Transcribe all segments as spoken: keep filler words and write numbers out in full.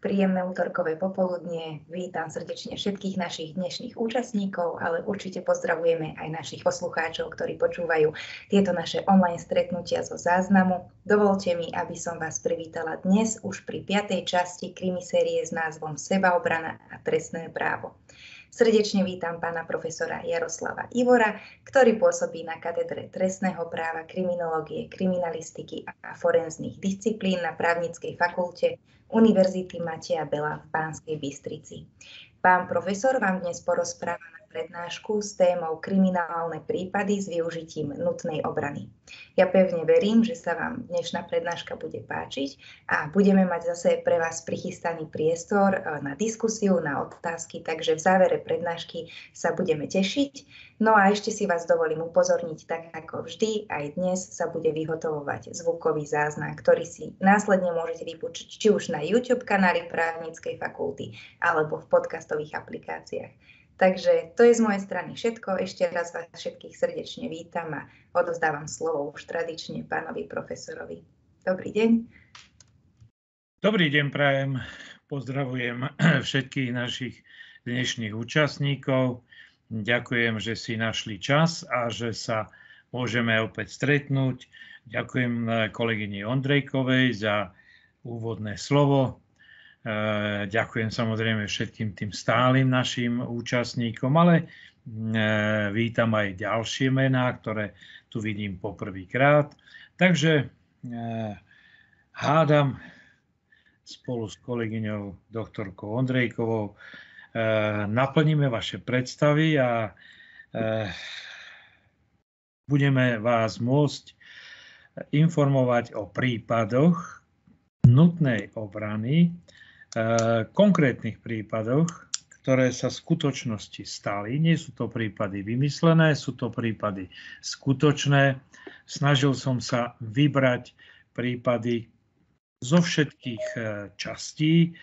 Príjemné útorkové popoludnie. Vítam srdečne všetkých našich dnešných účastníkov, ale určite pozdravujeme aj našich poslucháčov, ktorí počúvajú tieto naše online stretnutia zo záznamu. Dovolte mi, aby som vás privítala dnes už pri piatej časti krimisérie s názvom Sebaobrana a trestné právo. Srdečne vítam pána profesora Jaroslava Ivora, ktorý pôsobí na katedre trestného práva, kriminológie, kriminalistiky a forenzných disciplín na Právnickej fakulte Univerzity Mateja Bela v Banskej Bystrici. Pán profesor vám dnes porozpráva na prednášku s témou kriminálne prípady s využitím nutnej obrany. Ja pevne verím, že sa vám dnešná prednáška bude páčiť a budeme mať zase pre vás prichystaný priestor na diskusiu, na otázky, takže v závere prednášky sa budeme tešiť. No a ešte si vás dovolím upozorniť, tak ako vždy, aj dnes sa bude vyhotovovať zvukový záznam, ktorý si následne môžete vypočuť či už na YouTube kanáli Právnickej fakulty alebo v podcastových aplikáciách. Takže to je z mojej strany všetko. Ešte raz vás všetkých srdečne vítam a odovzdávam slovo už tradične pánovi profesorovi. Dobrý deň. Dobrý deň prajem. Pozdravujem všetkých našich dnešných účastníkov. Ďakujem, že si našli čas a že sa môžeme opäť stretnúť. Ďakujem kolegyni Ondrejkovej za úvodné slovo. Ďakujem samozrejme všetkým tým stálym našim účastníkom, ale vítam aj ďalšie mená, ktoré tu vidím poprvýkrát. Takže hádam spolu s kolegyňou doktorkou Ondrejkovou naplníme vaše predstavy a budeme vás môcť informovať o prípadoch nutnej obrany, konkrétnych prípadoch, ktoré sa v skutočnosti stali. Nie sú to prípady vymyslené, sú to prípady skutočné. Snažil som sa vybrať prípady zo všetkých častí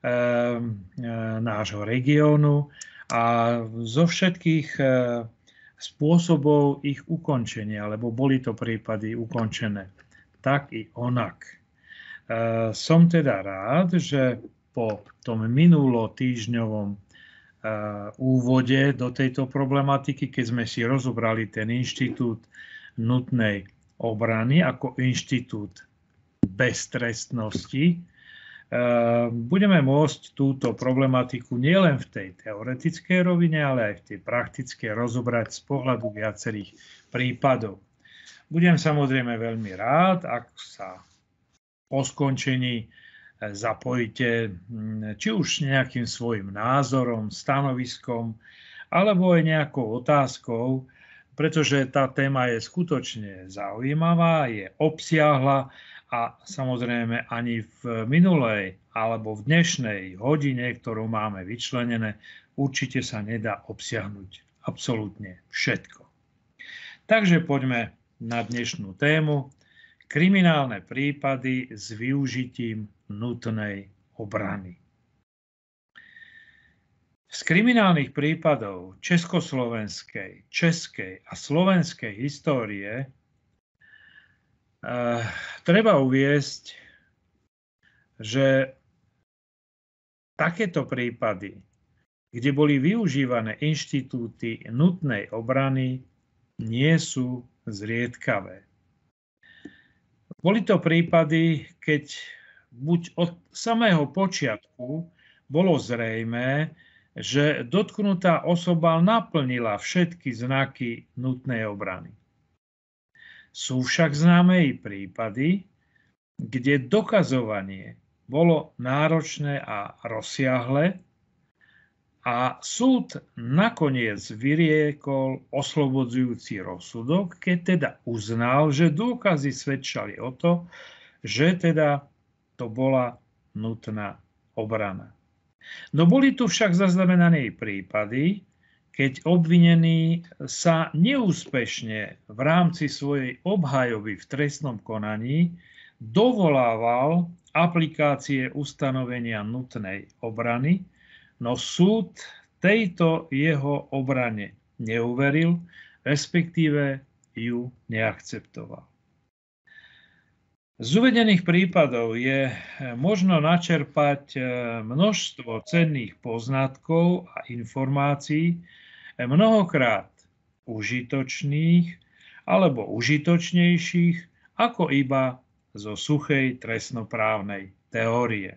nášho regiónu a zo všetkých spôsobov ich ukončenia, lebo boli to prípady ukončené tak i onak. Som teda rád, že po tom minulotýždňovom úvode do tejto problematiky, keď sme si rozobrali ten inštitút nutnej obrany ako inštitút beztrestnosti, budeme môcť túto problematiku nielen v tej teoretickej rovine, ale aj v tej praktickej rozobrať z pohľadu viacerých prípadov. Budem samozrejme veľmi rád, ak sa po skončení zapojíte či už nejakým svojim názorom, stanoviskom, alebo aj nejakou otázkou, pretože tá téma je skutočne zaujímavá, je obsiahla a samozrejme ani v minulej alebo v dnešnej hodine, ktorú máme vyčlenené, určite sa nedá obsiahnuť absolútne všetko. Takže poďme na dnešnú tému. Kriminálne prípady s využitím nutnej obrany. Z kriminálnych prípadov československej, českej a slovenskej histórie eh, treba uviesť, že takéto prípady, kde boli využívané inštitúty nutnej obrany, nie sú zriedkavé. Boli to prípady, keď buď od samého počiatku bolo zrejmé, že dotknutá osoba naplnila všetky znaky nutnej obrany. Sú však známe i prípady, kde dokazovanie bolo náročné a rozsiahle a súd nakoniec vyriekol oslobodzujúci rozsudok, keď teda uznal, že dôkazy svedčali o to, že teda to bola nutná obrana. No boli tu však zaznamenané prípady, keď obvinený sa neúspešne v rámci svojej obhajoby v trestnom konaní dovolával aplikácie ustanovenia nutnej obrany, no súd tejto jeho obrane neuveril, respektíve ju neakceptoval. Z uvedených prípadov je možno načerpať množstvo cenných poznatkov a informácií, mnohokrát užitočných alebo užitočnejších ako iba zo suchej trestnoprávnej teórie.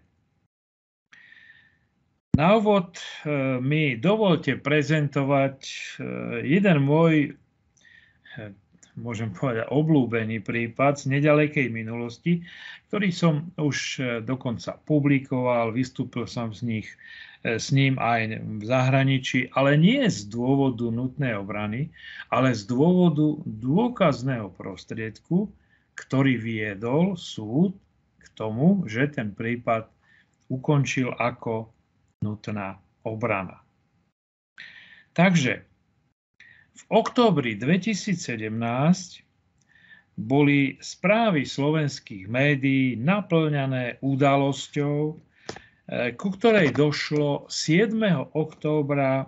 Na úvod mi dovolte prezentovať jeden môj, môžem povedať, obľúbený prípad z nedalekej minulosti, ktorý som už dokonca publikoval, vystúpil som z nich, s ním aj v zahraničí, ale nie z dôvodu nutnej obrany, ale z dôvodu dôkazného prostriedku, ktorý viedol súd k tomu, že ten prípad ukončil ako nutná obrana. Takže v októbri dvetisícsedemnásť boli správy slovenských médií naplňané udalosťou, ku ktorej došlo siedmeho októbra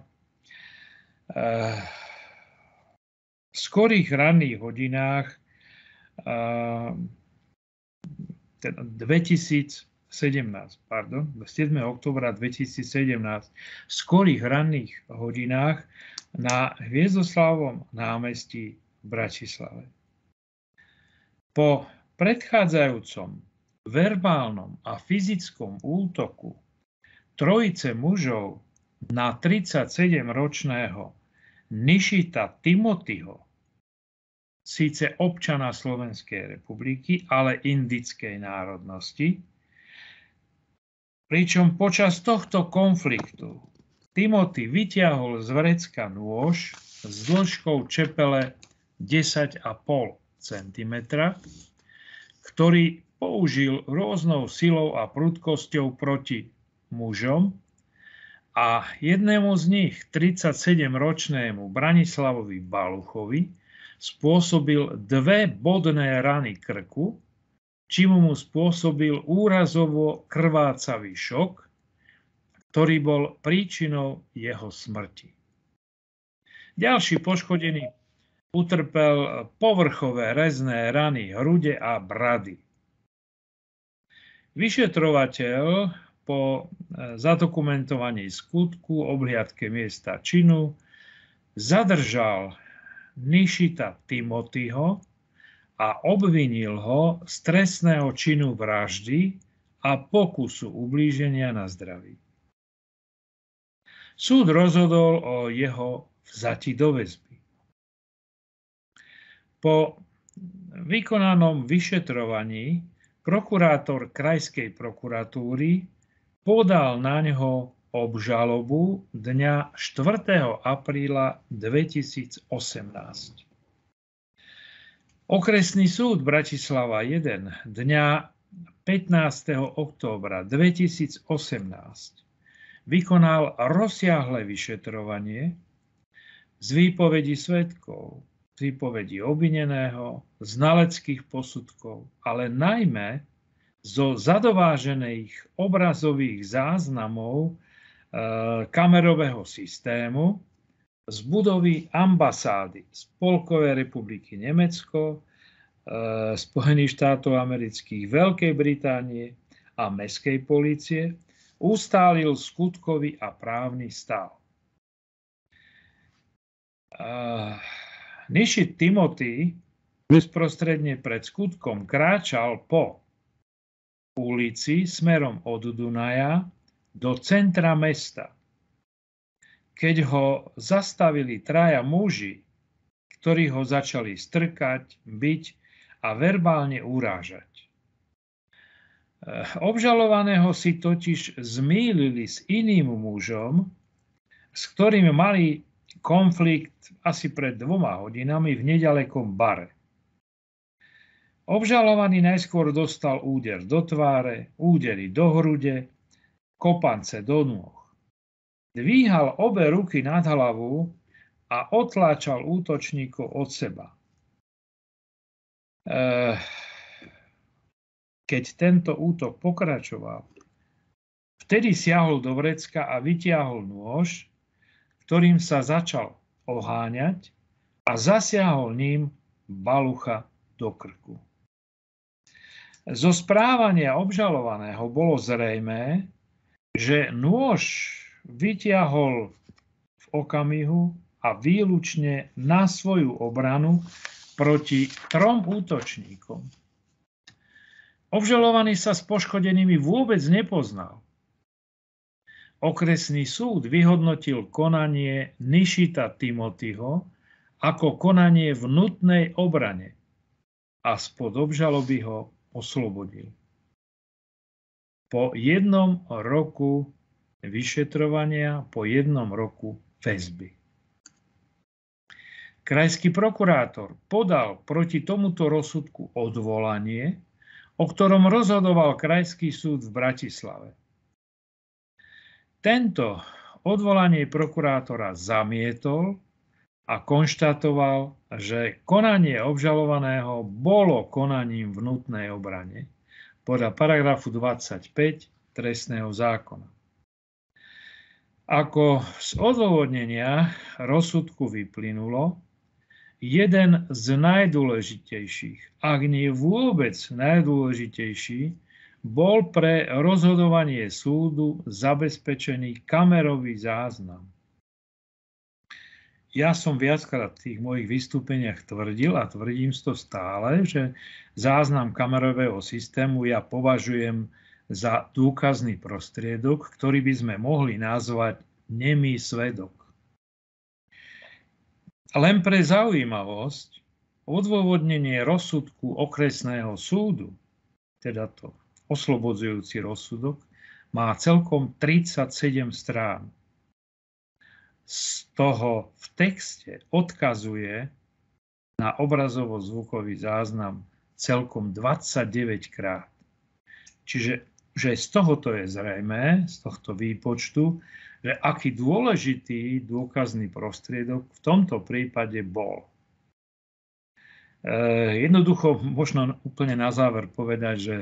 v skorých ranných hodinách dvetisícsedemnásť, pardon, siedmeho októbra dvetisícsedemnásť v skorých ranných hodinách na Hviezdoslavovom námestí v Bratislave. Po predchádzajúcom verbálnom a fyzickom útoku trojice mužov na tridsaťsedemročného Nišita Timothyho, síce občana Slovenskej republiky, ale indickej národnosti, pričom počas tohto konfliktu Timothy vyťahol z vrecka nôž s dĺžkou čepele desať a pol centimetra, ktorý použil rôznou silou a prudkosťou proti mužom a jednému z nich, tridsaťsedemročnému Branislavovi Baluchovi, spôsobil dve bodné rany krku, čím mu spôsobil úrazovo krvácavý šok, ktorý bol príčinou jeho smrti. Ďalší poškodený utrpel povrchové rezné rany hrude a brady. Vyšetrovateľ po zadokumentovaní skutku, obhliadke miesta činu, zadržal Nišita Timothyho a obvinil ho z trestného činu vraždy a pokusu ublíženia na zdraví. Súd rozhodol o jeho vzati do väzby. Po vykonanom vyšetrovaní prokurátor Krajskej prokuratúry podal na ňo obžalobu dňa štvrtého apríla dvetisícosemnásť. Okresný súd Bratislava jeden dňa pätnásteho októbra dvetisícosemnásť vykonal rozsiahle vyšetrovanie z výpovedí svedkov, z výpovedí obvineného, znaleckých posudkov, ale najmä zo zadovážených obrazových záznamov e, kamerového systému z budovy ambasády Spolkovej republiky Nemecko, e, Spojených štátov amerických, Veľkej Británie a mestskej polície ustálil skutkový a právny stav. E, Nišit Timothy bezprostredne pred skutkom kráčal po ulici smerom od Dunaja do centra mesta, keď ho zastavili traja muži, ktorí ho začali strkať, byť a verbálne urážať. Obžalovaného si totiž zmýlili s iným mužom, s ktorým mali konflikt asi pred dvoma hodinami v nedalekom bare. Obžalovaný najskôr dostal úder do tváre, údery do hrude, kopance do nôh. Dvíhal obe ruky nad hlavu a otláčal útočníkov od seba. Keď tento útok pokračoval, vtedy siahol do vrecka a vytiahol nôž, ktorým sa začal oháňať a zasiahol ním Balucha do krku. Zo správania obžalovaného bolo zrejmé, že nôž vytiahol v okamihu a výlučne na svoju obranu proti trom útočníkom. Obžalovaný sa s poškodenými vôbec nepoznal. Okresný súd vyhodnotil konanie Nišita Timothyho ako konanie v nutnej obrane a spod obžaloby ho oslobodil. Po jednom roku vyšetrovania, po jednom roku väzby. Krajský prokurátor podal proti tomuto rozsudku odvolanie, o ktorom rozhodoval Krajský súd v Bratislave. Tento odvolanie prokurátora zamietol a konštatoval, že konanie obžalovaného bolo konaním v nutnej obrane podľa paragrafu dvadsaťpäť trestného zákona. Ako z odôvodnenia rozsudku vyplynulo, jeden z najdôležitejších, ak nie vôbec najdôležitejší, bol pre rozhodovanie súdu zabezpečený kamerový záznam. Ja som viackrát v tých mojich vystúpeniach tvrdil a tvrdím to stále, že záznam kamerového systému ja považujem za dôkazný prostriedok, ktorý by sme mohli nazvať nemý svedok. Len pre zaujímavosť, odôvodnenie rozsudku okresného súdu, teda to oslobodzujúci rozsudok, má celkom tridsaťsedem strán. Z toho v texte odkazuje na obrazovo-zvukový záznam celkom dvadsaťdeväť krát. Čiže že z tohoto je zrejmé, z tohto výpočtu, že aký dôležitý dôkazný prostriedok v tomto prípade bol. E, jednoducho, možno úplne na záver povedať, že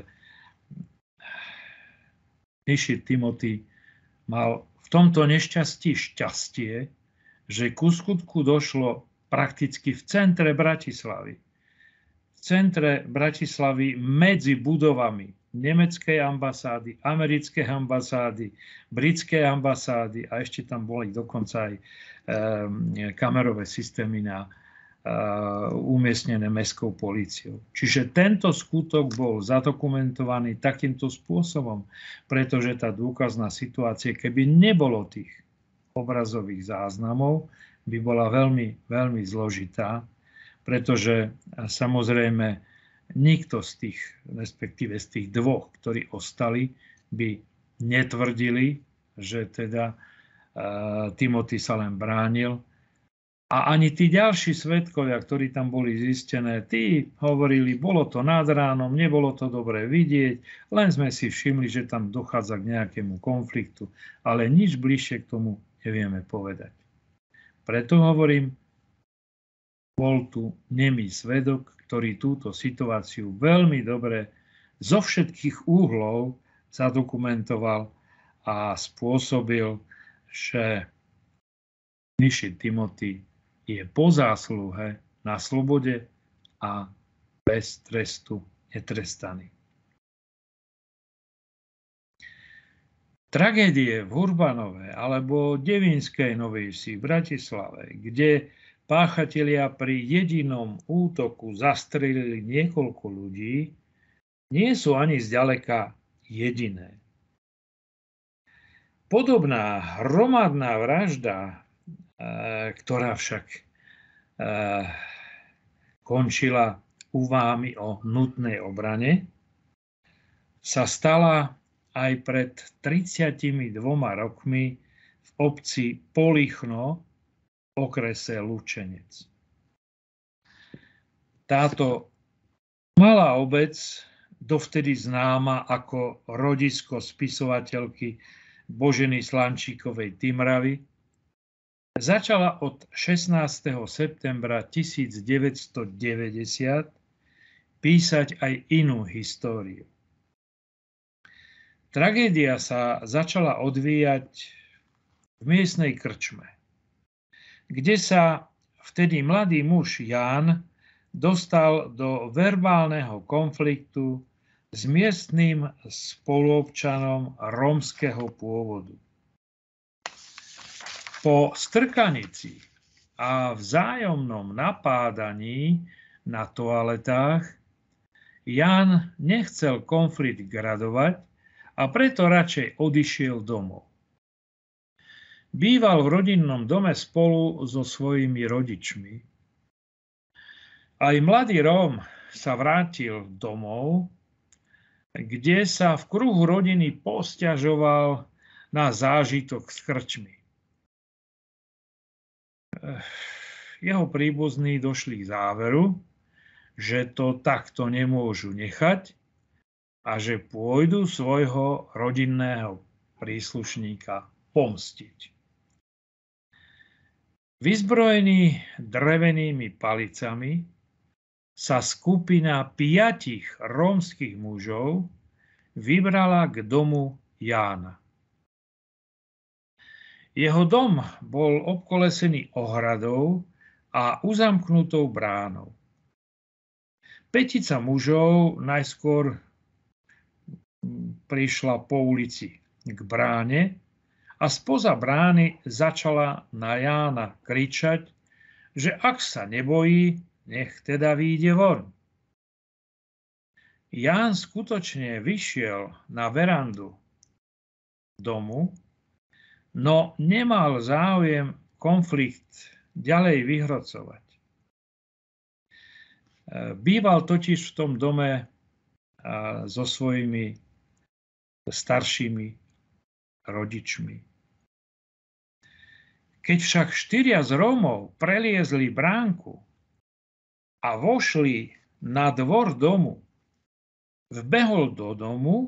Nišit Timothy mal v tomto nešťastí šťastie, že ku skutku došlo prakticky v centre Bratislavy. V centre Bratislavy medzi budovami nemeckej ambasády, americkej ambasády, britskej ambasády a ešte tam boli dokonca aj e, kamerové systémy na e, umiestnené mestskou políciou. Čiže tento skutok bol zadokumentovaný takýmto spôsobom, pretože tá dôkazná situácia, keby nebolo tých obrazových záznamov, by bola veľmi, veľmi zložitá, pretože samozrejme nikto z tých, respektíve z tých dvoch, ktorí ostali, by netvrdili, že teda uh, Timothy sa len bránil. A ani tí ďalší svedkovia, ktorí tam boli zistené, tí hovorili, bolo to nad ránom, nebolo to dobre vidieť, len sme si všimli, že tam dochádza k nejakému konfliktu, ale nič bližšie k tomu nevieme povedať. Preto hovorím, bol tu nemý svedok, ktorý túto situáciu veľmi dobre zo všetkých úhlov zadokumentoval a spôsobil, že Nišit Timothy je po zásluhe na slobode a bez trestu netrestaný. Tragédie v Hurbanove alebo Devínskej Novej Vsi v Bratislave, kde páchatelia pri jedinom útoku zastrelili niekoľko ľudí, nie sú ani zďaleka jediné. Podobná hromadná vražda, ktorá však končila úvahami o nutnej obrane, sa stala aj pred tridsiatimi dvoma rokmi v obci Polichno, okrese Lučenec. Táto malá obec, dovtedy známa ako rodisko spisovateľky Boženy Slančíkovej Timravy, začala od šestnásteho septembra tisícdeväťstodeväťdesiat písať aj inú históriu. Tragédia sa začala odvíjať v miestnej krčme, kde sa vtedy mladý muž Ján dostal do verbálneho konfliktu s miestnym spoluobčanom rómskeho pôvodu. Po strkanici a vzájomnom napádaní na toaletách Ján nechcel konflikt gradovať a preto radšej odišiel domov. Býval v rodinnom dome spolu so svojimi rodičmi. Aj mladý Róm sa vrátil domov, kde sa v kruhu rodiny posťažoval na zážitok s krčmi. Jeho príbuzní došli k záveru, že to takto nemôžu nechať a že pôjdu svojho rodinného príslušníka pomstiť. Vyzbrojení drevenými palicami sa skupina piatich rómskych mužov vybrala k domu Jána. Jeho dom bol obkolesený ohradou a uzamknutou bránou. Pätica mužov najskôr prišla po ulici k bráne a spoza brány začala na Jána kričať, že ak sa nebojí, nech teda vyjde von. Ján skutočne vyšiel na verandu domu, no nemal záujem konflikt ďalej vyhrocovať. Býval totiž v tom dome so svojimi staršími rodičmi. Keď však štyria z Rómov preliezli bránku a vošli na dvor domu, vbehol do domu,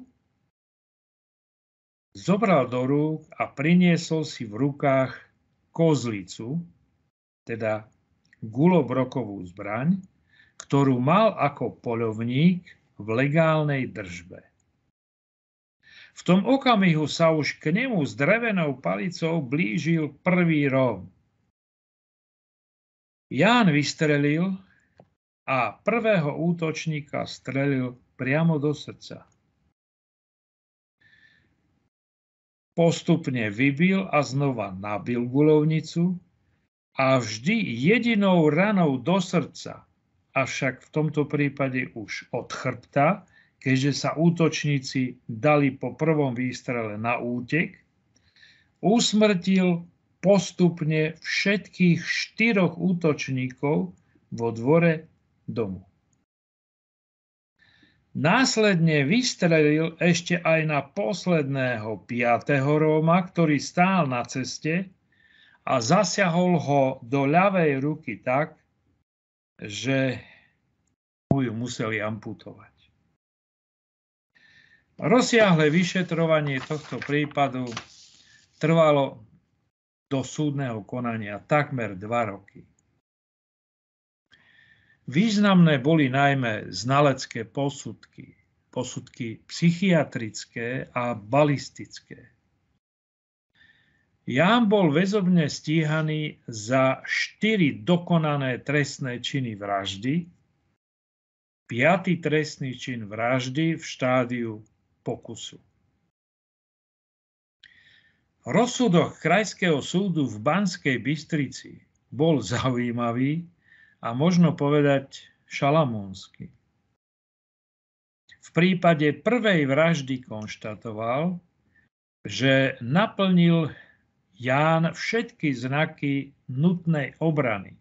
zobral do rúk a priniesol si v rukách kozlicu, teda gulobrokovú zbraň, ktorú mal ako poľovník v legálnej držbe. V tom okamihu sa už k nemu s drevenou palicou blížil prvý Róm. Ján vystrelil a prvého útočníka strelil priamo do srdca. Postupne vybil a znova nabil guľovnicu a vždy jedinou ranou do srdca, avšak v tomto prípade už od chrbta, keďže sa útočníci dali po prvom výstrele na útek, usmrtil postupne všetkých štyroch útočníkov vo dvore domu. Následne vystrelil ešte aj na posledného piateho Róma, ktorý stál na ceste a zasiahol ho do ľavej ruky tak, že mu ju museli amputovať. Rozsiahle vyšetrovanie tohto prípadu trvalo do súdneho konania takmer dva roky. Významné boli najmä znalecké posudky, posudky psychiatrické a balistické. Ján bol väzobne stíhaný za štyri dokonané trestné činy vraždy, piaty trestný čin vraždy v štádiu pokusu. Rozsudok Krajského súdu v Banskej Bystrici bol zaujímavý a možno povedať šalamúnsky. V prípade prvej vraždy konštatoval, že naplnil Ján všetky znaky nutnej obrany.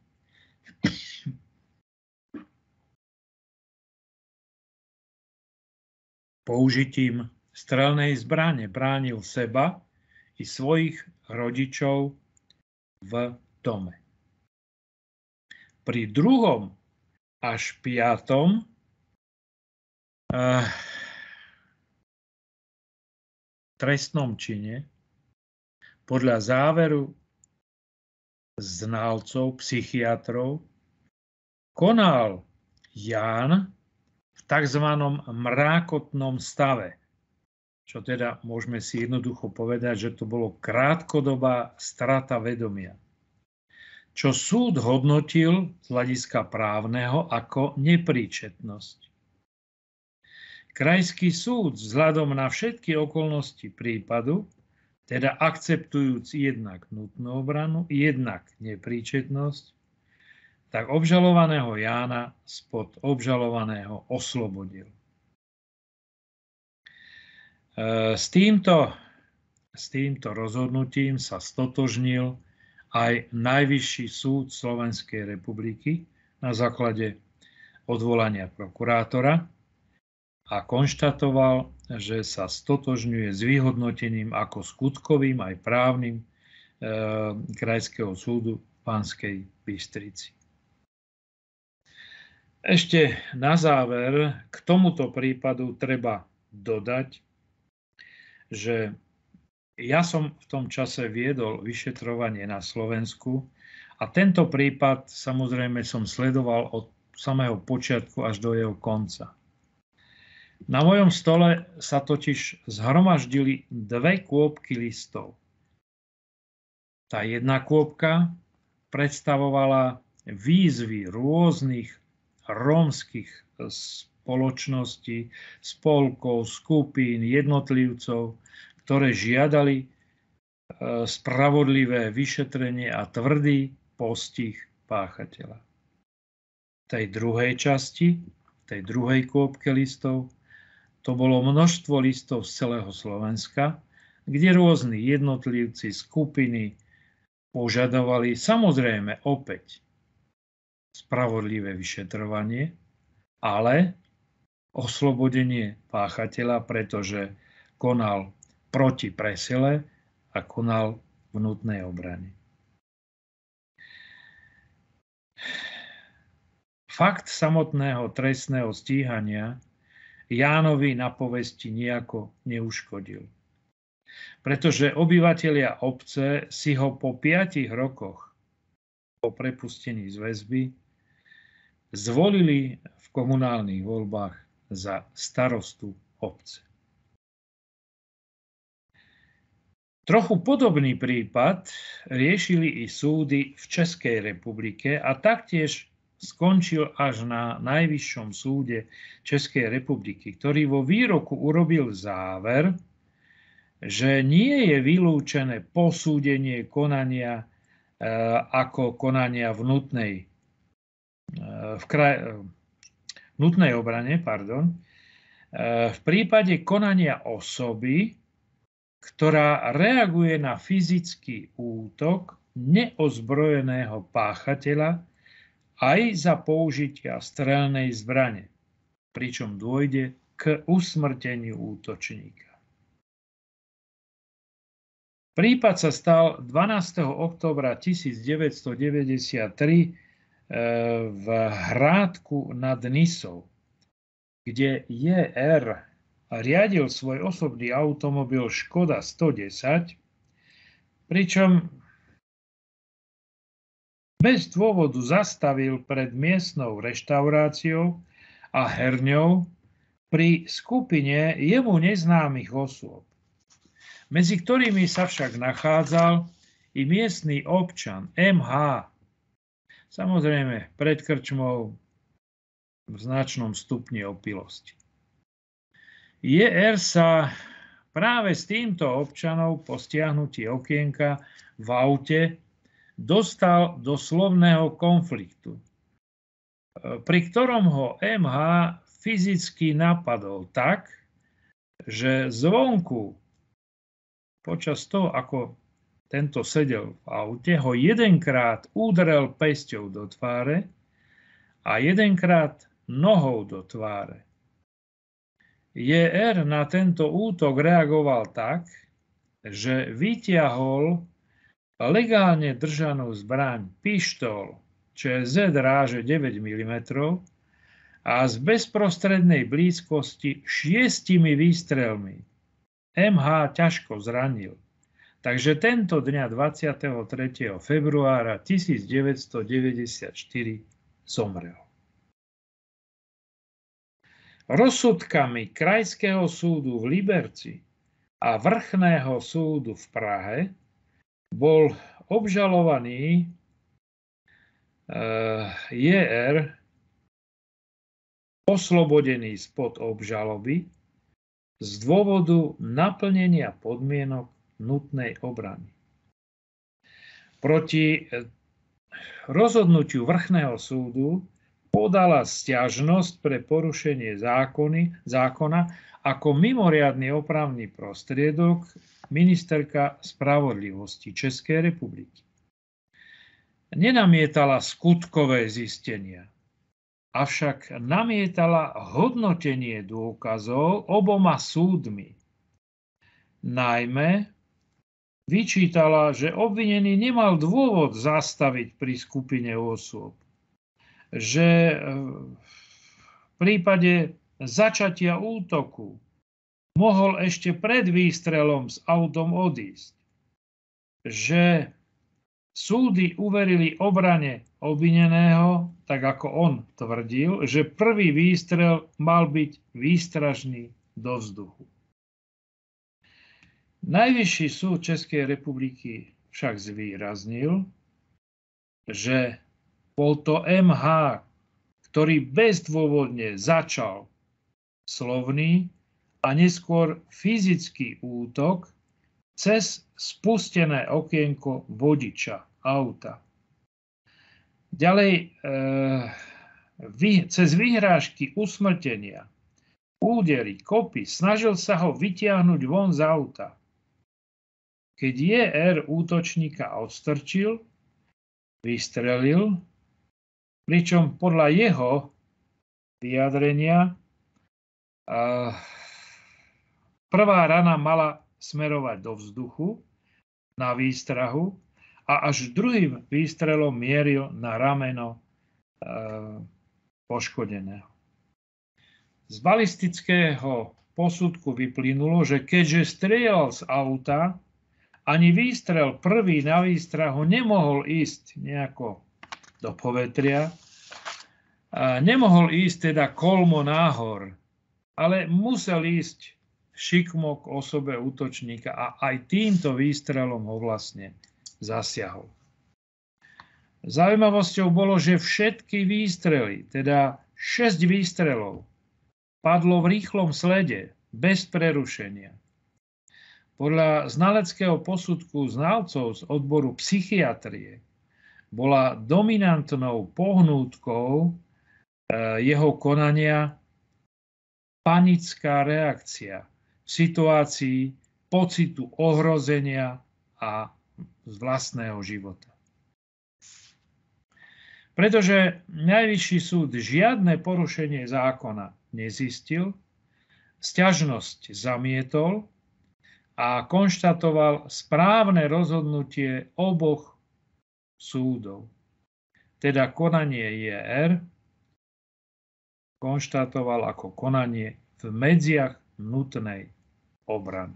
Použitím strelnej zbrane bránil seba i svojich rodičov v dome. Pri druhom až piatom eh, trestnom čine podľa záveru znalcov, psychiatrov, konal Ján v tzv. Mrákotnom stave. Čo teda môžeme si jednoducho povedať, že to bolo krátkodobá strata vedomia. Čo súd hodnotil z hľadiska právneho ako nepríčetnosť. Krajský súd vzhľadom na všetky okolnosti prípadu, teda akceptujúc jednak nutnú obranu, jednak nepríčetnosť, tak obžalovaného Jána spod obžalovaného oslobodil. S týmto, s týmto rozhodnutím sa stotožnil aj Najvyšší súd Slovenskej republiky na základe odvolania prokurátora a konštatoval, že sa stotožňuje s vyhodnotením ako skutkovým aj právnym e, Krajského súdu v Banskej Bystrici. Ešte na záver k tomuto prípadu treba dodať, že ja som v tom čase viedol vyšetrovanie na Slovensku a tento prípad samozrejme som sledoval od samého počiatku až do jeho konca. Na mojom stole sa totiž zhromaždili dve kôpky listov. Tá jedna kôpka predstavovala výzvy rôznych rómskych spoločností, spolkov, skupín, jednotlivcov, ktoré žiadali spravodlivé vyšetrenie a tvrdý postih páchateľa. V tej druhej časti, v tej druhej kôpke listov, to bolo množstvo listov z celého Slovenska, kde rôzni jednotlivci, skupiny požadovali samozrejme opäť spravodlivé vyšetrovanie, ale oslobodenie páchateľa, pretože konal proti presile a konal v nutnej obrane. Fakt samotného trestného stíhania Jánovi na povesti nejako neuškodil, pretože obyvatelia obce si ho po piatich rokoch po prepustení z väzby zvolili v komunálnych voľbách za starostu obce. Trochu podobný prípad riešili i súdy v Českej republike a taktiež skončil až na Najvyššom súde Českej republiky, ktorý vo výroku urobil záver, že nie je vylúčené posúdenie konania e, ako konania v nutnej, e, v kraj, v nutnej obrane, pardon, e, v prípade konania osoby, ktorá reaguje na fyzický útok neozbrojeného páchateľa aj za použitia strelnej zbrane, pričom dôjde k usmrteniu útočníka. Prípad sa stal dvanásteho októbra tisícdeväťstodeväťdesiattri v Hrádku nad Nisou, kde J R riadil svoj osobný automobil Škoda sto desať, pričom bez dôvodu zastavil pred miestnou reštauráciou a herňou pri skupine jemu neznámych osôb, medzi ktorými sa však nachádzal i miestny občan em há, samozrejme pred krčmou v značnom stupni opilosti. J R sa práve s týmto občanom po stiahnutí okienka v aute dostal do slovného konfliktu, pri ktorom ho em há fyzicky napadol tak, že zvonku počas toho, ako tento sedel v aute, ho jedenkrát udrel pesťou do tváre a jedenkrát nohou do tváre. J R na tento útok reagoval tak, že vytiahol legálne držanú zbraň pištol Č Z ráže deväť milimetrov a z bezprostrednej blízkosti šiestimi výstrelmi em há ťažko zranil. Takže tento dňa dvadsiateho tretieho februára tisícdeväťstodeväťdesiatštyri zomrel. Rozsudkami Krajského súdu v Liberci a Vrchného súdu v Prahe bol obžalovaný J R oslobodený spod obžaloby z dôvodu naplnenia podmienok nutnej obrany. Proti rozhodnutiu Vrchného súdu podala sťažnosť pre porušenie zákony, zákona ako mimoriadny opravný prostriedok ministerka spravodlivosti Českej republiky. Nenamietala skutkové zistenia, avšak namietala hodnotenie dôkazov oboma súdmi. Najmä vyčítala, že obvinený nemal dôvod zastaviť pri skupine osôb, že v prípade začatia útoku mohol ešte pred výstrelom s autom odísť, že súdy uverili obrane obvineného, tak ako on tvrdil, že prvý výstrel mal byť výstražný do vzduchu. Najvyšší súd Českej republiky však zvýraznil, že bol to em há, ktorý bezdôvodne začal slovný a neskôr fyzický útok cez spustené okienko vodiča auta. Ďalej, e, vy, cez vyhrážky usmrtenia, údery, kopy, snažil sa ho vytiahnuť von z auta. Keď jé er útočníka odstrčil, vystrelil, pričom podľa jeho vyjadrenia uh, prvá rana mala smerovať do vzduchu na výstrahu a až druhým výstrelom mieril na rameno uh, poškodeného. Z balistického posudku vyplynulo, že keďže strieľal z auta, ani výstrel prvý na výstrahu nemohol ísť nejako do povetria, a nemohol ísť teda kolmo náhor, ale musel ísť šikmo k osobe útočníka a aj týmto výstrelom ho vlastne zasiahol. Zaujímavosťou bolo, že všetky výstrely, teda šesť výstrelov, padlo v rýchlom slede, bez prerušenia. Podľa znaleckého posudku znalcov z odboru psychiatrie bola dominantnou pohnútkou jeho konania panická reakcia v situácii pocitu ohrozenia a z vlastného života. Pretože Najvyšší súd žiadne porušenie zákona nezistil, sťažnosť zamietol a konštatoval správne rozhodnutie oboch súdov. Teda konanie jé er konštatoval ako konanie v medziach nutnej obrany.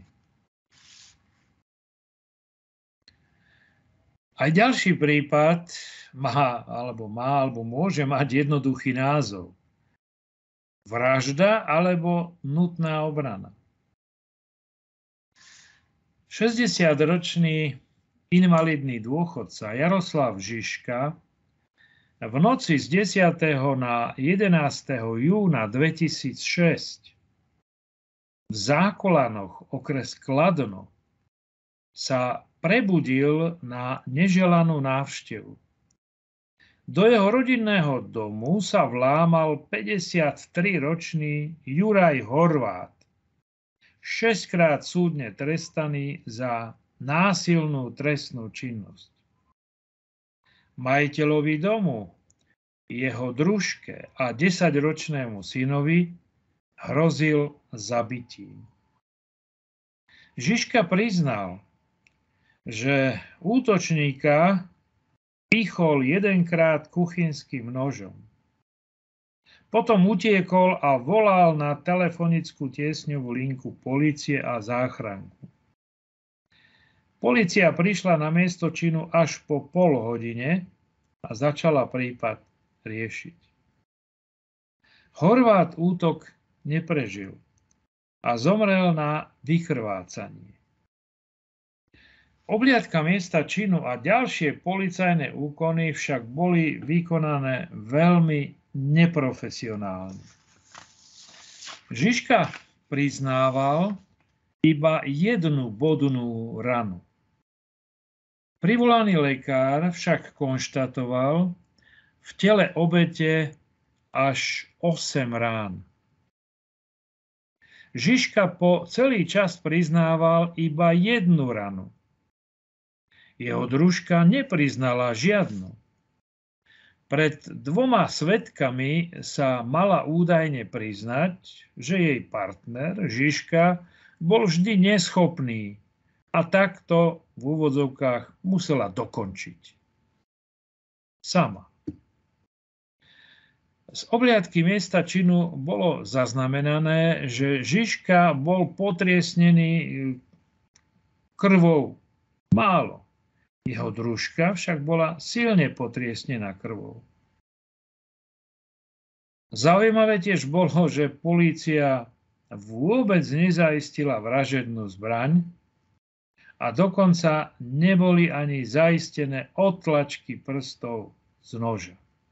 Aj ďalší prípad má, alebo má, alebo môže mať jednoduchý názov. Vražda alebo nutná obrana. šesťdesiatročný invalidný dôchodca Jaroslav Žižka v noci z desiateho na jedenásteho júna dvetisícšesť v Zákolanoch, okres Kladno, sa prebudil na neželanú návštevu. Do jeho rodinného domu sa vlámal päťdesiattriročný Juraj Horvát, šesťkrát súdne trestaný za násilnú trestnú činnosť. Majiteľovi domu, jeho družke a desaťročnému synovi hrozil zabitím. Žižka priznal, že útočníka pichol jedenkrát kuchynským nožom. Potom utiekol a volal na telefonickú tiesňovú linku polície a záchranku. Polícia prišla na miesto činu až po pol hodine a začala prípad riešiť. Horvát útok neprežil a zomrel na vykrvácanie. Obliadka miesta činu a ďalšie policajné úkony však boli vykonané veľmi neprofesionálne. Žižka priznával iba jednu bodnú ranu. Privolaný lekár však konštatoval v tele obete až osem rán. Žižka po celý čas priznával iba jednu ranu. Jeho družka nepriznala žiadnu. Pred dvoma svedkami sa mala údajne priznať, že jej partner, Žižka, bol vždy neschopný a takto v úvodzovkách musela dokončiť. Sama. Z obliadky miesta činu bolo zaznamenané, že Žižka bol potriesnený krvou málo. Jeho družka však bola silne potriesnená krvou. Zaujímavé tiež bolo, že polícia vôbec nezaistila vražednú zbraň a dokonca neboli ani zaistené odtlačky prstov z noža.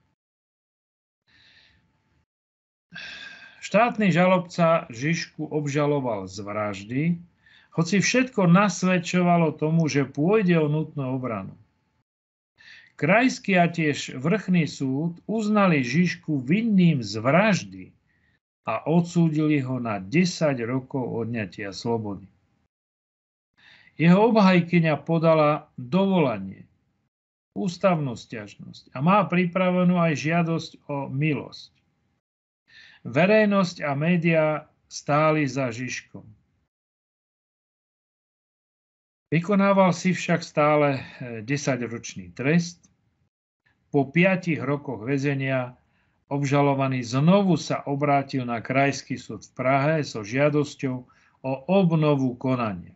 Štátny žalobca Žižku obžaloval z vraždy, hoci všetko nasvedčovalo tomu, že pôjde o nutnú obranu. Krajský a tiež vrchný súd uznali Žižku vinným z vraždy a odsúdili ho na desať rokov odňatia slobody. Jeho obhajkyňa podala dovolanie, ústavnú sťažnosť a má pripravenú aj žiadosť o milosť. Verejnosť a médiá stáli za Žižkom. Vykonával si však stále desaťročný trest. Po piatich rokoch väzenia obžalovaný znovu sa obrátil na Krajský súd v Prahe so žiadosťou o obnovu konania.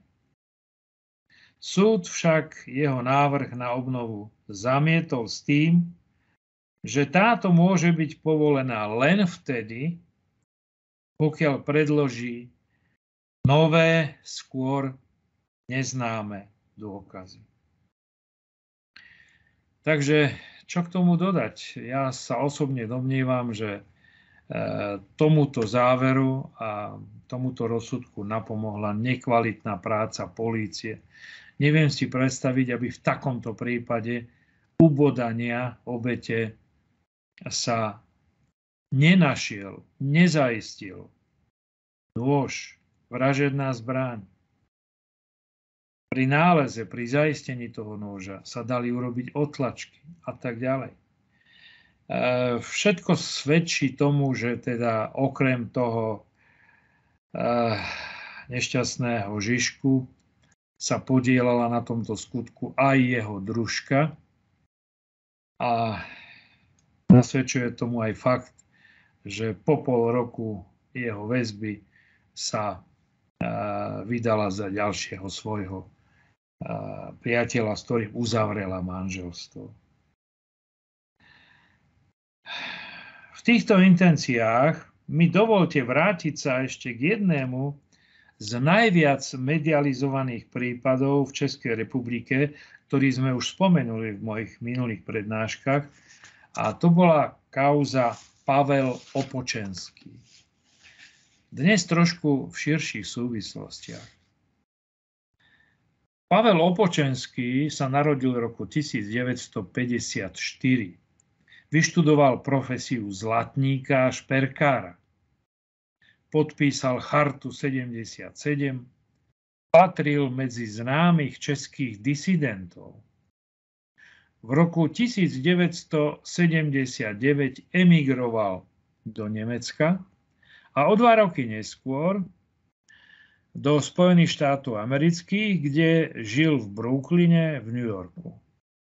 Súd však jeho návrh na obnovu zamietol s tým, že táto môže byť povolená len vtedy, pokiaľ predloží nové, skôr neznáme dôkazy. Takže čo k tomu dodať? Ja sa osobne domnievam, že tomuto záveru a tomuto rozsudku napomohla nekvalitná práca polície. Neviem si predstaviť, aby v takomto prípade ubodania obete sa nenašiel, nezaistil nôž, vražedná zbraň. Pri náleze, pri zaistení toho noža sa dali urobiť otlačky a tak ďalej. Všetko svedčí tomu, že teda okrem toho nešťastného Žižku sa podielala na tomto skutku aj jeho družka a nasvedčuje tomu aj fakt, že po pol roku jeho väzby sa vydala za ďalšieho svojho priateľa, s ktorým uzavrela manželstvo. V týchto intenciách mi dovolte vrátiť sa ešte k jednému z najviac medializovaných prípadov v Českej republike, ktorý sme už spomenuli v mojich minulých prednáškach, a to bola kauza Pavel Opočenský. Dnes trošku v širších súvislostiach. Pavel Opočenský sa narodil v roku tisícdeväťstopäťdesiatštyri. Vyštudoval profesiu zlatníka a šperkára. Podpísal Chartu sedemdesiatsedem, patril medzi známych českých disidentov. V roku tisícdeväťstosedemdesiatdeväť emigroval do Nemecka a o dva roky neskôr do Spojených štátov amerických, kde žil v Brooklyne v New Yorku.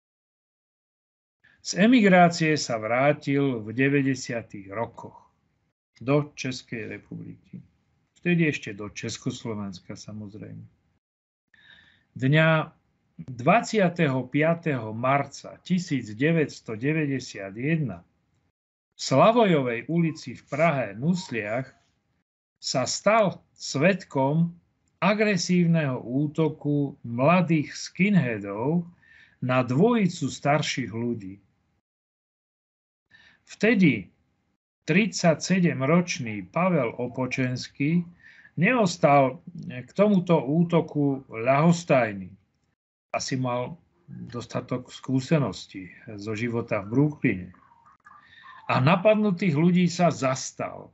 Z emigrácie sa vrátil v deväťdesiatych rokoch do Českej republiky. Vtedy ešte do Československa, samozrejme. Dňa dvadsiateho piateho marca tisícdeväťstodeväťdesiatjeden v Slavojovej ulici v Prahe Nusliach sa stal svedkom agresívneho útoku mladých skinheadov na dvojicu starších ľudí. Vtedy tridsaťsedemročný Pavel Opočenský neostal k tomuto útoku ľahostajný. Asi mal dostatok skúseností zo života v Brooklyne. A napadnutých ľudí sa zastal.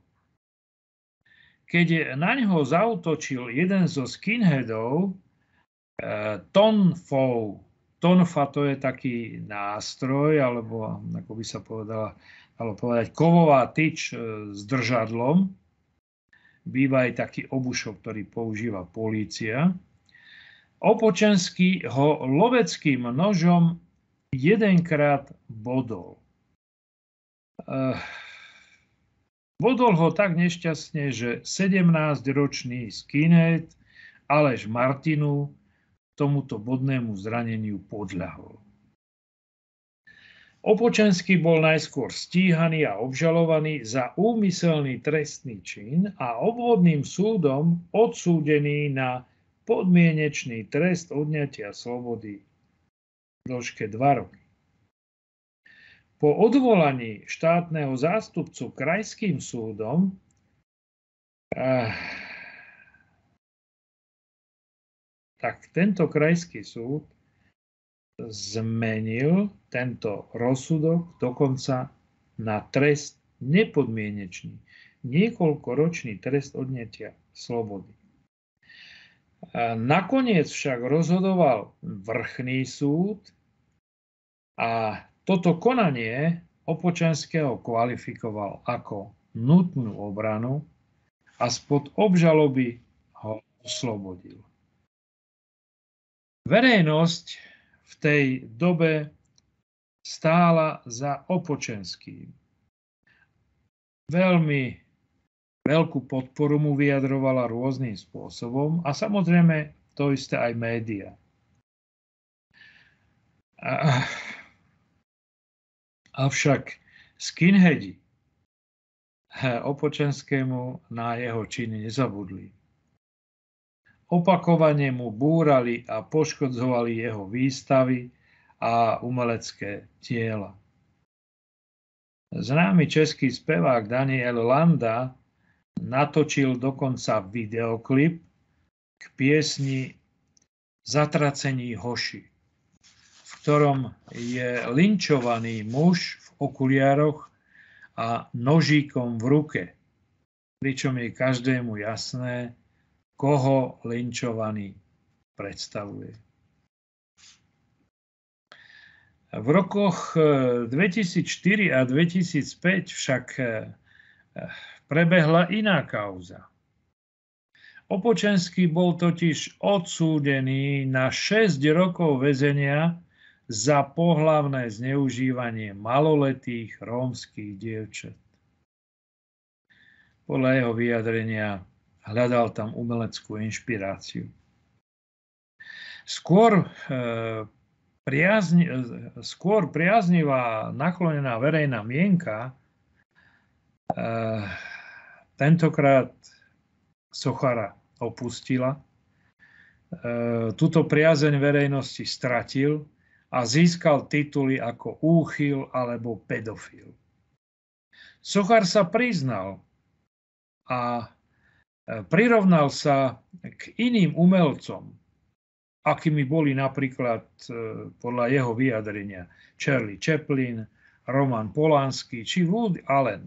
Keď na ňo zaútočil jeden zo skinheadov, tonfou, tonfa to je taký nástroj, alebo ako by sa povedala, alebo povedať, kovová tyč s držadlom, býva aj taký obušok, ktorý používa polícia. Opočenský ho loveckým nožom jedenkrát bodol. Uh, bodol ho tak nešťastne, že sedemnásťročný skinhead Aleš Martinu tomuto bodnému zraneniu podľahol. Opočenský bol najskôr stíhaný a obžalovaný za úmyselný trestný čin a obvodným súdom odsúdený na podmienečný trest odňatia slobody v dĺžke dva roky. Po odvolaní štátneho zástupcu krajským súdom eh, tak tento krajský súd zmenil tento rozsudok dokonca na trest nepodmienečný, niekoľkoročný trest odňatia slobody. A nakoniec však rozhodoval vrchný súd a toto konanie Opočenského kvalifikoval ako nutnú obranu a spod obžaloby ho oslobodil. Verejnosť v tej dobe stála za Opočenským. Veľmi veľkú podporu mu vyjadrovala rôznym spôsobom a samozrejme to isté aj média. Avšak skinheadi Opočenskému na jeho činy nezabudli. Opakovane mu búrali a poškodzovali jeho výstavy a umelecké diela. Známy český spevák Daniel Landa natočil dokonca videoklip k piesni Zatracení hoši, v ktorom je linčovaný muž v okuliároch a nožíkom v ruke, pričom je každému jasné, koho linčovaný predstavuje. V rokoch dvetisícštyri a dvetisícpäť však prebehla iná kauza. Opočenský bol totiž odsúdený na šesť rokov väzenia za pohlavné zneužívanie maloletých rómskych dievčat. Podľa jeho vyjadrenia hľadal tam umeleckú inšpiráciu. Skôr, e, priazni, skôr priaznivá naklonená verejná mienka e, tentokrát sochara opustila. E, túto priazeň verejnosti stratil a získal tituly ako úchyl alebo pedofil. Sochar sa priznal a prirovnal sa k iným umelcom, akými boli napríklad podľa jeho vyjadrenia Charlie Chaplin, Roman Polanský či Woody Allen.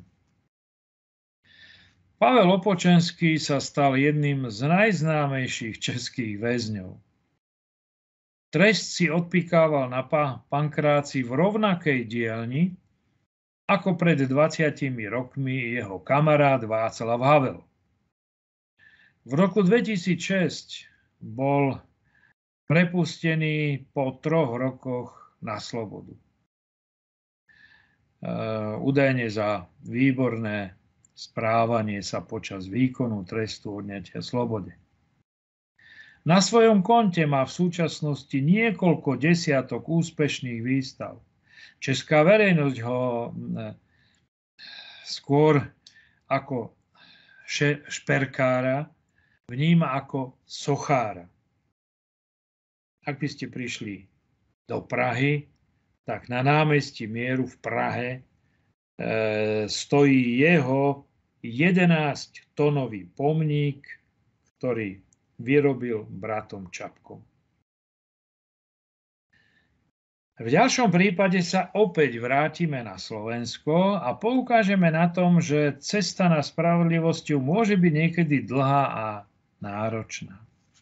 Pavel Opočenský sa stal jedným z najznámejších českých väzňov. Trest si odpikával na Pankráci v rovnakej dielni ako pred dvadsiatimi rokmi jeho kamarát Václav Havel. V roku dvetisícšesť bol prepustený po troch rokoch na slobodu. Údajne za výborné správanie sa počas výkonu trestu odňatia slobody. Na svojom konte má v súčasnosti niekoľko desiatok úspešných výstav. Česká verejnosť ho skôr ako šperkára vníma ako sochára. Ak by ste prišli do Prahy, tak na námestí Mieru v Prahe stojí jeho jedenásťtonový pomník, ktorý vyrobil bratom Čapkom. V ďalšom prípade sa opäť vrátime na Slovensko a poukážeme na tom, že cesta na spravodlivosť môže byť niekedy dlhá a náročná.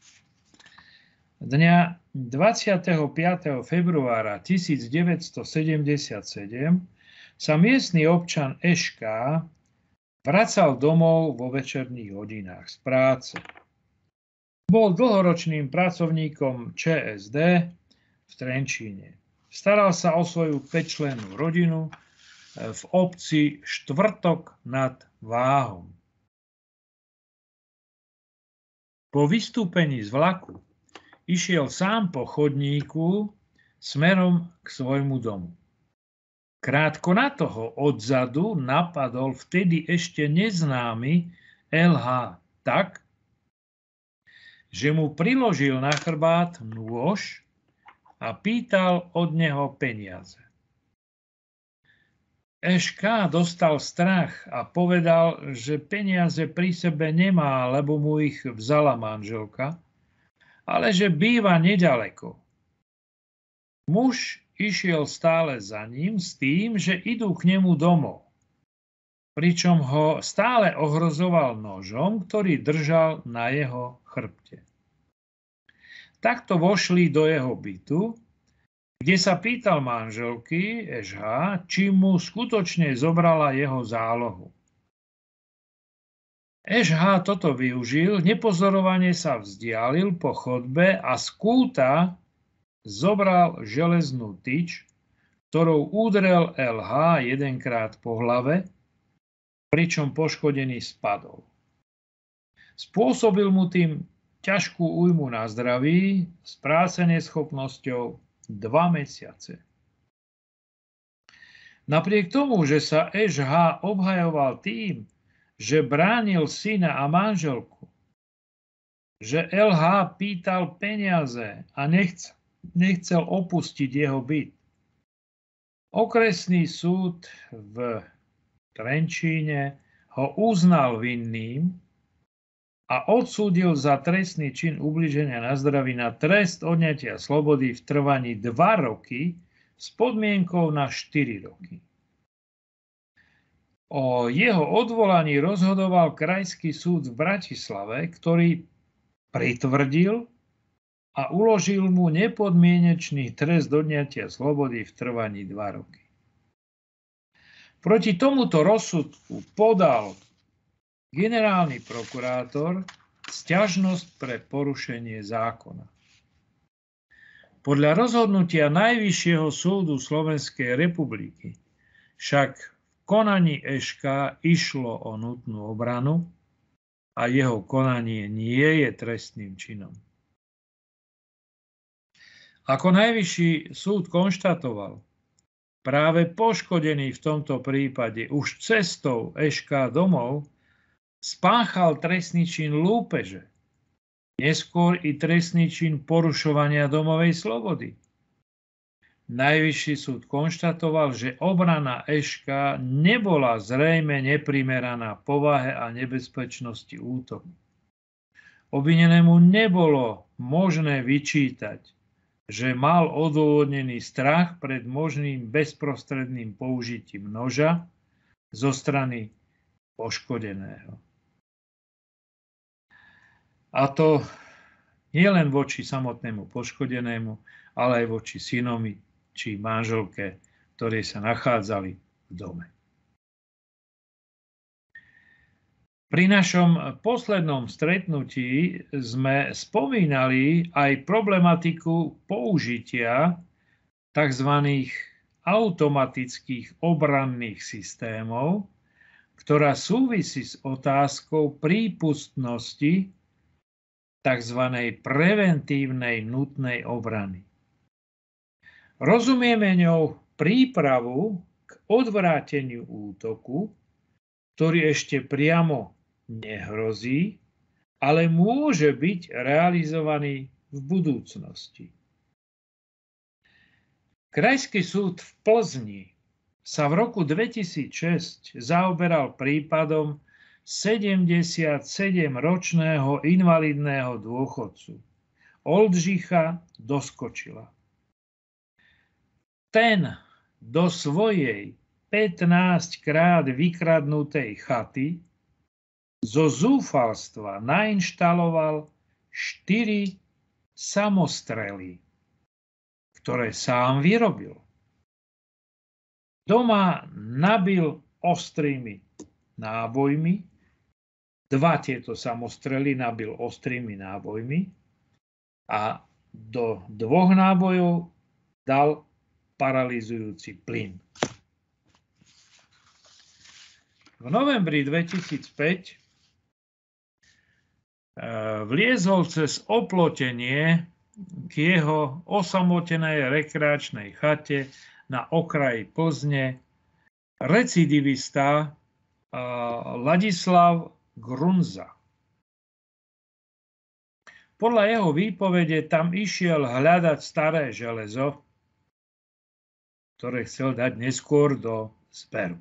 Dňa dvadsiateho piateho februára tisícdeväťstosedemdesiatsedem sa miestny občan Eška vracal domov vo večerných hodinách z práce. Bol dlhoročným pracovníkom ČSD v Trenčíne. Staral sa o svoju päťčlennú rodinu v obci Štvrtok nad Váhom. Po vystúpení z vlaku išiel sám po chodníku smerom k svojmu domu. Krátko na toho odzadu napadol vtedy ešte neznámy el há tak, že mu priložil na chrbát nôž a pýtal od neho peniaze. Eška dostal strach a povedal, že peniaze pri sebe nemá, lebo mu ich vzala manželka, ale že býva nedaleko. Muž išiel stále za ním s tým, že idú k nemu domov, pričom ho stále ohrozoval nožom, ktorý držal na jeho chrbte. Takto vošli do jeho bytu, kde sa pýtal manželky eš há, či mu skutočne zobrala jeho zálohu. eš há toto využil, nepozorovane sa vzdialil po chodbe a z kúta zobral železnú tyč, ktorou údrel el há jedenkrát po hlave, pričom poškodený spadol. Spôsobil mu tým ťažkú újmu na zdraví s práceneschopnosťou dva mesiace. Napriek tomu, že sa eš há obhajoval tým, že bránil syna a manželku, že el há pýtal peniaze a nechcel, nechcel opustiť jeho byt, okresný súd v Trenčíne ho uznal vinným a odsúdil za trestný čin ubliženia na zdraví na trest odňatia slobody v trvaní dva roky s podmienkou na štyri roky. O jeho odvolaní rozhodoval Krajský súd v Bratislave, ktorý pritvrdil a uložil mu nepodmienečný trest odňatia slobody v trvaní dva roky. Proti tomuto rozsudku podal generálny prokurátor sťažnosť pre porušenie zákona. Podľa rozhodnutia Najvyššieho súdu Slovenskej republiky však v konaní Eška išlo o nutnú obranu a jeho konanie nie je trestným činom. Ako Najvyšší súd konštatoval, práve poškodený v tomto prípade už cestou Eška domov spáchal trestný čin lúpeže, neskôr i trestný čin porušovania domovej slobody. Najvyšší súd konštatoval, že obrana Eška nebola zrejme neprimeraná povahe a nebezpečnosti útoku. Obvinenému nebolo možné vyčítať, že mal odôvodnený strach pred možným bezprostredným použitím noža zo strany poškodeného. A to nielen voči samotnému poškodenému, ale aj voči synovi či manželke, ktorí sa nachádzali v dome. Pri našom poslednom stretnutí sme spomínali aj problematiku použitia tzv. Automatických obranných systémov, ktorá súvisí s otázkou prípustnosti tzv. Preventívnej nutnej obrany. Rozumieme ňou prípravu k odvráteniu útoku, ktorý ešte priamo nehrozí, ale môže byť realizovaný v budúcnosti. Krajský súd v Plzni sa v roku dvetisícšesť zaoberal prípadom sedemdesiatsedemročného invalidného dôchodcu Oldřicha Doskočila. Ten do svojej pätnásťkrát vykradnutej chaty zo zúfalstva nainštaloval štyri samostrely, ktoré sám vyrobil. Doma nabil ostrými nábojmi, dva tieto samostrely nabil ostrými nábojmi a do dvoch nábojov dal paralyzujúci plyn. V novembri dvetisícpäť vliezol cez oplotenie k jeho osamotenej rekreačnej chate na okraji Plzne recidivista Ladislav Grunza. Podľa jeho výpovede tam išiel hľadať staré železo, ktoré chcel dať neskôr do zberu.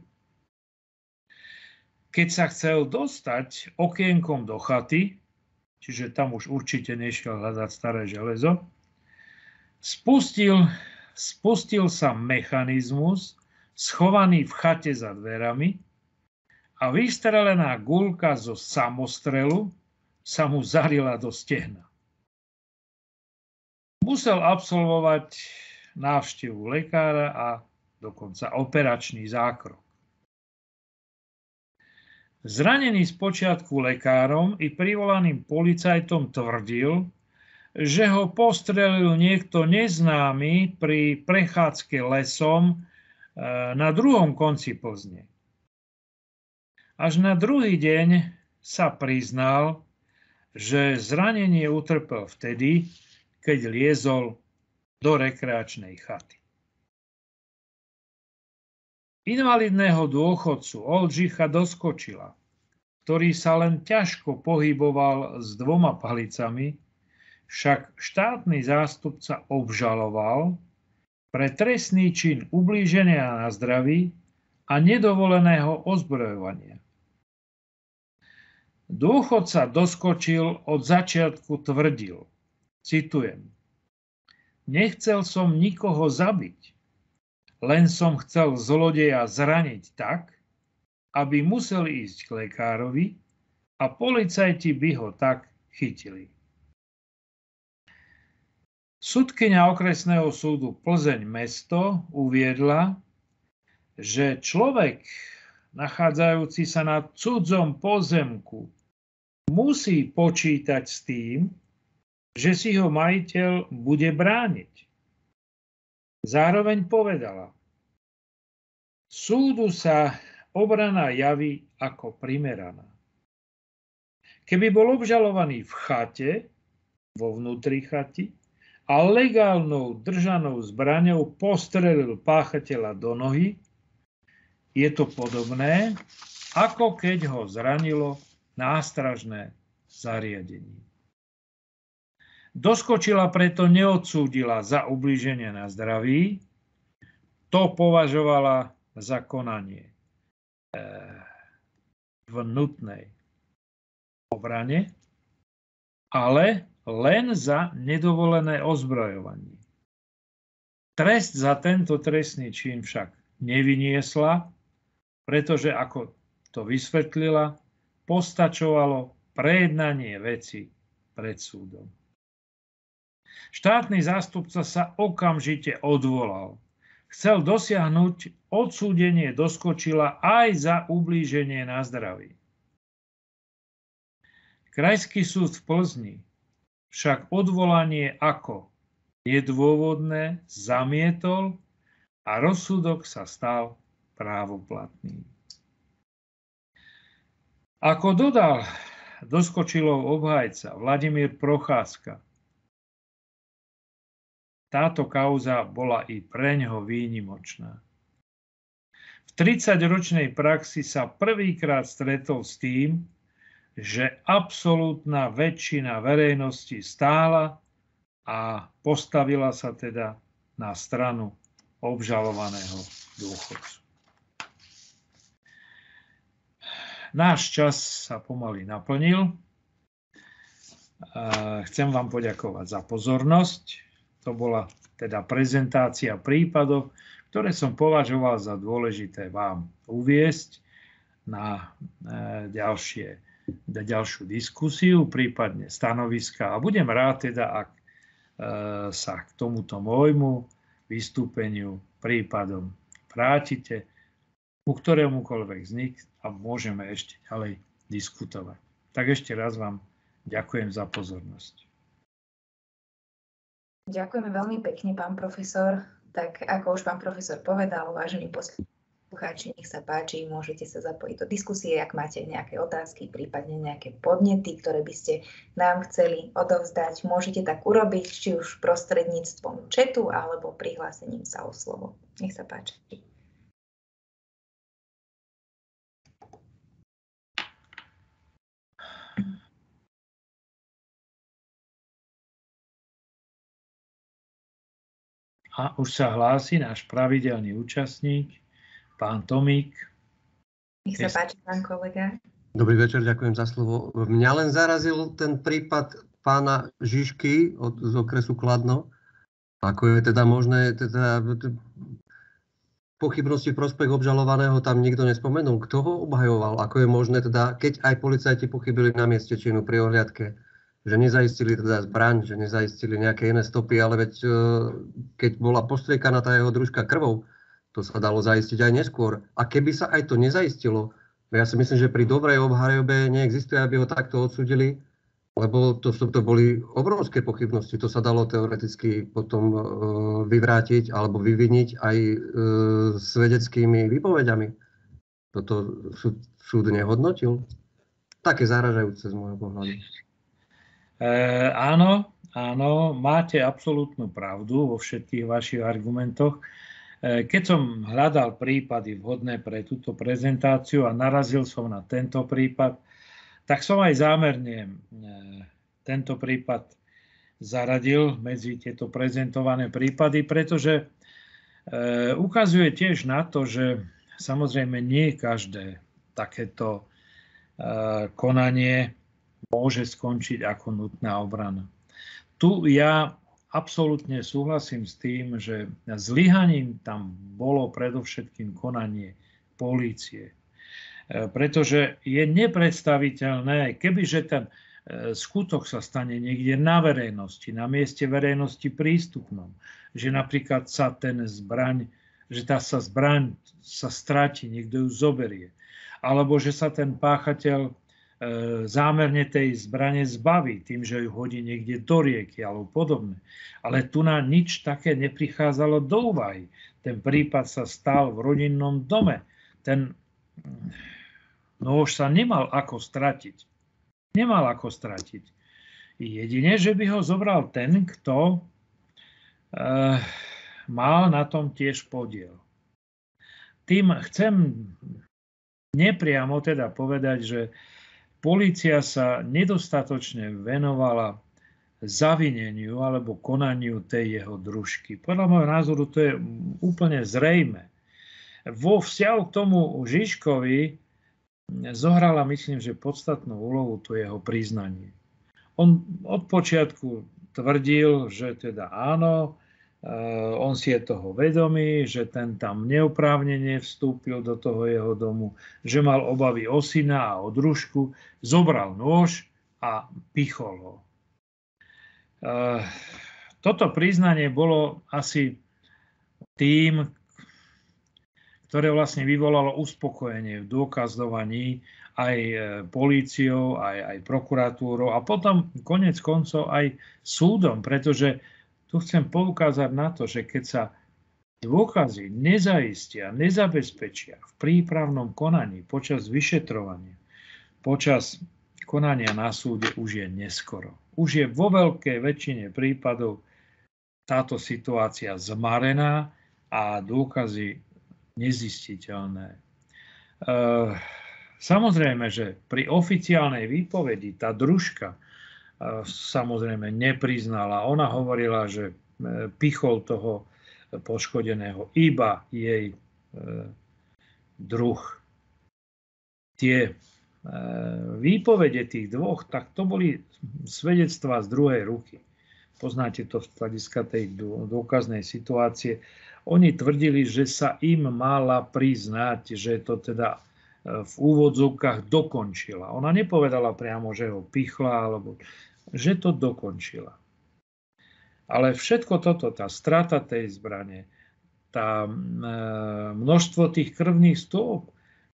Keď sa chcel dostať okienkom do chaty, čiže tam už určite nešiel hľadať staré železo, spustil, spustil sa mechanizmus schovaný v chate za dverami a vystrelená guľka zo samostrelu sa mu zarila do stehna. Musel absolvovať návštevu lekára a dokonca operačný zákrok. Zranený spočiatku lekárom i privolaným policajtom tvrdil, že ho postrelil niekto neznámy pri prechádzke lesom na druhom konci Plzne. Až na druhý deň sa priznal, že zranenie utrpel vtedy, keď liezol do rekreačnej chaty. Invalidného dôchodcu Oldřicha Doskočila, ktorý sa len ťažko pohyboval s dvoma palicami, však štátny zástupca obžaloval pre trestný čin ublíženia na zdraví a nedovoleného ozbrojovania. Dôchodca Doskočil od začiatku tvrdil, citujem, nechcel som nikoho zabiť, len som chcel zlodeja zraniť tak, aby musel ísť k lekárovi a policajti by ho tak chytili. Sudkyňa okresného súdu Plzeň mesto uviedla, že človek nachádzajúci sa na cudzom pozemku musí počítať s tým, že si ho majiteľ bude brániť. Zároveň povedala, súdu sa obrana javí ako primeraná. Keby bol obžalovaný v chate, vo vnútri chaty, a legálnou držanou zbraňou postrelil páchateľa do nohy, je to podobné, ako keď ho zranilo nástražné zariadenie. Doskočila preto neodsúdila za ublíženie na zdraví, to považovala za konanie v nutnej obrane, ale len za nedovolené ozbrojovanie. Trest za tento trestný čin však nevyniesla, pretože, ako to vysvetlila, postačovalo prejednanie veci pred súdom. Štátny zástupca sa okamžite odvolal. Chcel dosiahnuť odsúdenie Doskočila aj za ublíženie na zdraví. Krajský súd v Plzni však odvolanie ako nedôvodné zamietol a rozsudok sa stal právoplatný. Ako dodal Doskočilov obhajca Vladimír Procházka, táto kauza bola i preňho výnimočná. V tridsaťročnej praxi sa prvýkrát stretol s tým, že absolútna väčšina verejnosti stála a postavila sa teda na stranu obžalovaného dôchodcu. Náš čas sa pomaly naplnil. Chcem vám poďakovať za pozornosť. To bola teda prezentácia prípadov, ktoré som považoval za dôležité vám uviesť na ďalšie, na ďalšiu diskusiu, prípadne stanoviska. A budem rád teda, ak sa k tomuto môjmu vystúpeniu prípadom vrátite ku ktorémukoľvek z nich a môžeme ešte ďalej diskutovať. Tak ešte raz vám ďakujem za pozornosť. Ďakujeme veľmi pekne, pán profesor. Tak ako už pán profesor povedal, vážení poslucháči, nech sa páči, môžete sa zapojiť do diskusie, ak máte nejaké otázky, prípadne nejaké podnety, ktoré by ste nám chceli odovzdať. Môžete tak urobiť, či už prostredníctvom chatu, alebo prihlásením sa o slovo. Nech sa páči. A už sa hlási náš pravidelný účastník, pán Tomík. Nech sa páči, pán kolega. Dobrý večer, ďakujem za slovo. Mňa len zarazil ten prípad pána Žižky od, z okresu Kladno. Ako je teda možné, teda, pochybnosti v prospech obžalovaného tam nikto nespomenul. Kto ho obhajoval? Ako je možné, teda, keď aj policajti pochybili na mieste činu pri ohliadke, že nezaistili teda zbraň, že nezaistili nejaké iné stopy, ale veď keď bola postriekaná tá jeho družka krvou, to sa dalo zaistiť aj neskôr. A keby sa aj to nezaistilo, ja si myslím, že pri dobrej obhajobe neexistuje, aby ho takto odsúdili, lebo to, to boli obrovské pochybnosti. To sa dalo teoreticky potom vyvrátiť alebo vyviniť aj svedeckými výpoveďami. Toto súd, súd nehodnotil. Také zaražajúce z môjho pohľadu. E, áno, áno, máte absolútnu pravdu vo všetkých vašich argumentoch. E, keď som hľadal prípady vhodné pre túto prezentáciu a narazil som na tento prípad, tak som aj zámerne e, tento prípad zaradil medzi tieto prezentované prípady, pretože e, ukazuje tiež na to, že samozrejme nie každé takéto e, konanie môže skončiť ako nutná obrana. Tu ja absolútne súhlasím s tým, že zlyhaním tam bolo predovšetkým konanie polície. Pretože je nepredstaviteľné, kebyže ten skutok sa stane niekde na verejnosti, na mieste verejnosti prístupnom, že napríklad sa ten zbraň, že tá sa zbraň sa stratí, niekto ju zoberie, alebo že sa ten páchateľ zámerne tej zbrane zbaví tým, že ju hodí niekde do rieky alebo podobne. Ale tu na nič také neprichádzalo do úvahy. Ten prípad sa stal v rodinnom dome. Ten nôž sa nemal ako stratiť. Nemal ako stratiť. Jedine, že by ho zobral ten, kto e, mal na tom tiež podiel. Tým chcem nepriamo teda povedať, že polícia sa nedostatočne venovala zavineniu alebo konaniu tej jeho družky. Podľa môjho názoru to je úplne zrejmé. Vo vzťahu k tomu Žižkovi zohrala, myslím, že podstatnú úlohu to jeho priznanie. On od počiatku tvrdil, že teda áno, on si je toho vedomý, že ten tam neoprávnene vstúpil do toho jeho domu, že mal obavy o syna a o družku, zobral nôž a pichol ho. Toto priznanie bolo asi tým, ktoré vlastne vyvolalo uspokojenie v dôkazovaní aj políciou, aj, aj prokuratúrou a potom koniec koncov aj súdom, pretože tu chcem poukázať na to, že keď sa dôkazy nezaistia, nezabezpečia v prípravnom konaní, počas vyšetrovania, počas konania na súde už je neskoro. Už je vo veľkej väčšine prípadov táto situácia zmarená a dôkazy nezistiteľné. Samozrejme, že pri oficiálnej výpovedi tá družka samozrejme nepriznala. Ona hovorila, že pichol toho poškodeného iba jej druh. Tie výpovede tých dvoch, tak to boli svedectvá z druhej ruky. Poznáte to z hľadiska tej dôkaznej situácie. Oni tvrdili, že sa im mala priznať, že to teda v úvodzovkách dokončila. Ona nepovedala priamo, že ho pichla, alebo že to dokončila. Ale všetko toto, tá strata tej zbrane, tá množstvo tých krvných stôp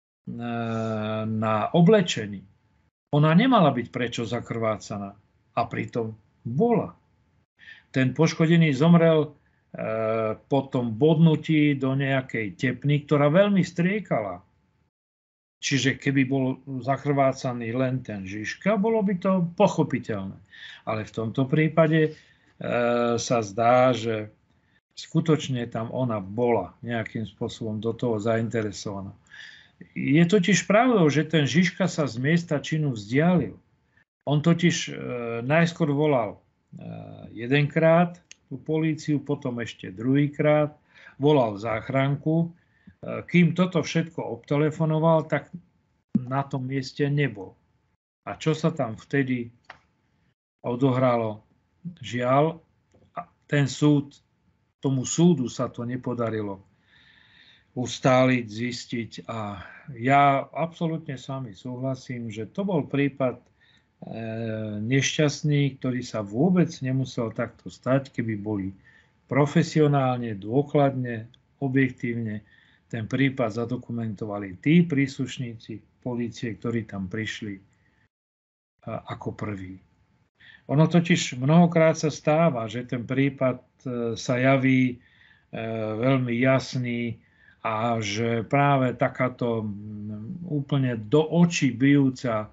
na oblečení, ona nemala byť prečo zakrvácaná. A pritom bola. Ten poškodený zomrel po tom bodnutí do nejakej tepny, ktorá veľmi striekala. Čiže keby bol zakrvácaný len ten Žižka, bolo by to pochopiteľné. Ale v tomto prípade e, sa zdá, že skutočne tam ona bola nejakým spôsobom do toho zainteresovaná. Je totiž pravdou, že ten Žižka sa z miesta činu vzdialil. On totiž e, najskôr volal e, jedenkrát tú políciu, potom ešte druhýkrát, volal záchranku. Kým toto všetko obtelefonoval, tak na tom mieste nebol. A čo sa tam vtedy odohralo? Žiaľ, ten súd, tomu súdu sa to nepodarilo ustáliť, zistiť. A ja absolútne s vami súhlasím, že to bol prípad e, nešťastný, ktorý sa vôbec nemusel takto stať, keby boli profesionálne, dôkladne, objektívne ten prípad zadokumentovali tí príslušníci polície, ktorí tam prišli ako prví. Ono totiž mnohokrát sa stáva, že ten prípad sa javí veľmi jasný a že práve takáto úplne do očí bijúca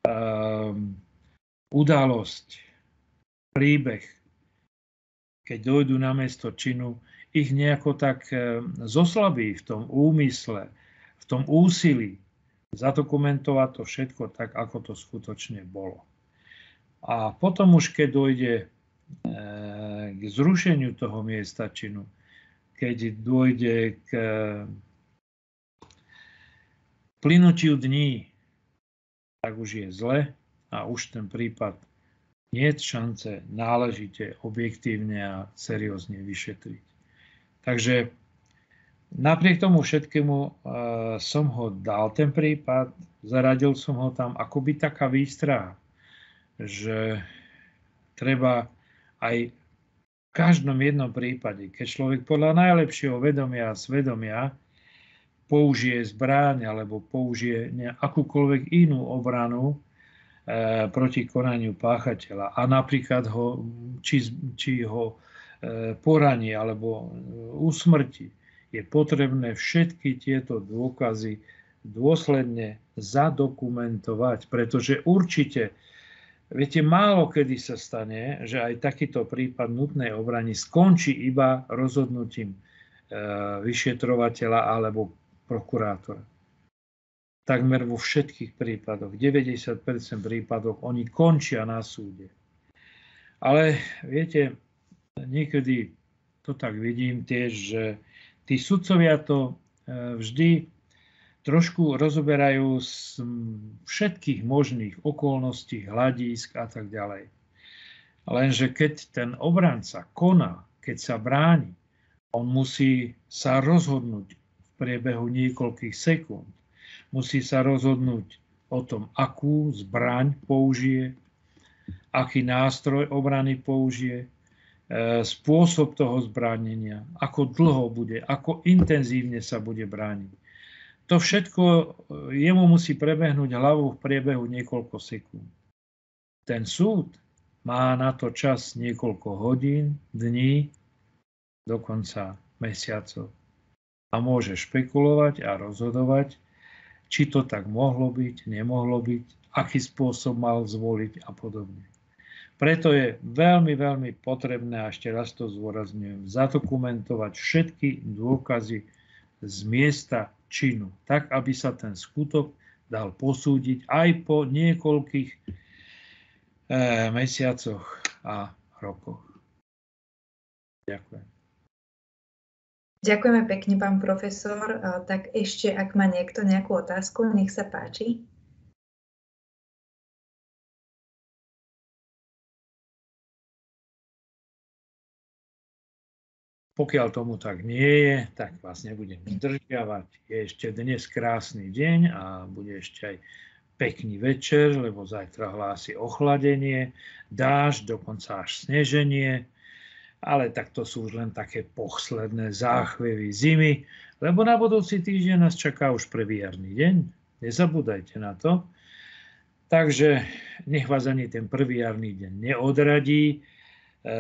udalosť, príbeh, keď dojdú na miesto činu, ich nejako tak zoslabí v tom úmysle, v tom úsilí zadokumentovať to všetko tak, ako to skutočne bolo. A potom už, keď dojde k zrušeniu toho miesta činu, keď dojde k plynutiu dní, tak už je zle a už ten prípad nie je šance náležite, objektívne a seriózne vyšetriť. Takže napriek tomu všetkému uh, som ho dal ten prípad, zaradil som ho tam akoby taká výstraha, že treba aj v každom jednom prípade, keď človek podľa najlepšieho vedomia a svedomia použije zbraň alebo použije akúkoľvek inú obranu uh, proti konaniu páchateľa a napríklad ho, či, či ho poraní alebo usmrti, je potrebné všetky tieto dôkazy dôsledne zadokumentovať, pretože určite, viete, málo kedy sa stane, že aj takýto prípad nutnej obrany skončí iba rozhodnutím vyšetrovateľa alebo prokurátora. Takmer vo všetkých prípadoch, deväťdesiat percent prípadoch, oni končia na súde. Ale viete, niekedy to tak vidím tiež, že tí sudcovia to vždy trošku rozoberajú z všetkých možných okolností, hľadísk a tak ďalej. Lenže keď ten obranca koná, keď sa bráni, on musí sa rozhodnúť v priebehu niekoľkých sekúnd. Musí sa rozhodnúť o tom, akú zbraň použije, aký nástroj obrany použije, spôsob toho zbránenia, ako dlho bude, ako intenzívne sa bude brániť. To všetko jemu musí prebehnúť hlavou v priebehu niekoľko sekúnd. Ten súd má na to čas niekoľko hodín, dní, dokonca mesiacov. A môže špekulovať a rozhodovať, či to tak mohlo byť, nemohlo byť, aký spôsob mal zvoliť a podobne. Preto je veľmi, veľmi potrebné, a ešte raz to zdôrazňujem, zadokumentovať všetky dôkazy z miesta činu, tak aby sa ten skutok dal posúdiť aj po niekoľkých e, mesiacoch a rokoch. Ďakujem. Ďakujeme pekne, pán profesor. Tak ešte, ak má niekto nejakú otázku, nech sa páči. Pokiaľ tomu tak nie je, tak vás nebudem zdržiavať. Je ešte dnes krásny deň a bude ešte aj pekný večer, lebo zajtra hlási ochladenie, dážď, dokonca až sneženie. Ale tak to sú už len také posledné záchvevy zimy, lebo na budúci týždeň nás čaká už prvý jarný deň. Nezabúdajte na to. Takže nech vás ani ten prvý jarný deň neodradí. E,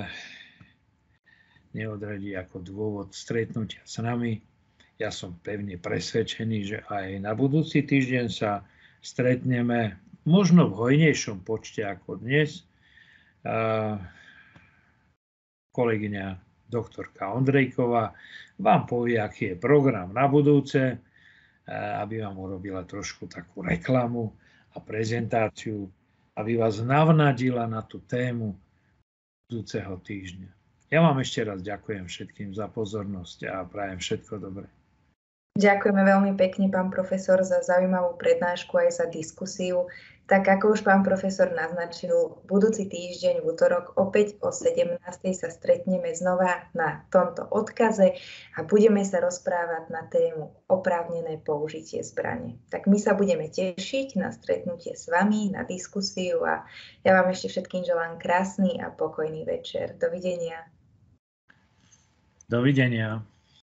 neodradí ako dôvod stretnutia s nami. Ja som pevne presvedčený, že aj na budúci týždeň sa stretneme možno v hojnejšom počte ako dnes. E, kolegyňa doktorka Ondrejková vám povie, aký je program na budúce, aby vám urobila trošku takú reklamu a prezentáciu, aby vás navnadila na tú tému budúceho týždňa. Ja vám ešte raz ďakujem všetkým za pozornosť a prajem všetko dobré. Ďakujeme veľmi pekne, pán profesor, za zaujímavú prednášku aj za diskusiu. Tak ako už pán profesor naznačil, budúci týždeň v útorok opäť o sedemnástej sa stretneme znova na tomto odkaze a budeme sa rozprávať na tému oprávnené použitie zbrane. Tak my sa budeme tešiť na stretnutie s vami, na diskusiu a ja vám ešte všetkým želám krásny a pokojný večer. Dovidenia. Dovidenia.